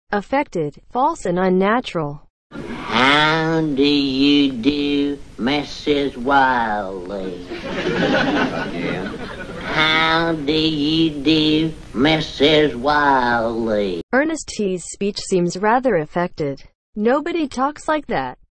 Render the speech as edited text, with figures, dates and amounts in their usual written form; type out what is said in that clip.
affected, false and unnatural. How do you do, Mrs. Wiley? Again. How do you do, Mrs. Wiley? Ernest T's speech seems rather affected. Nobody talks like that.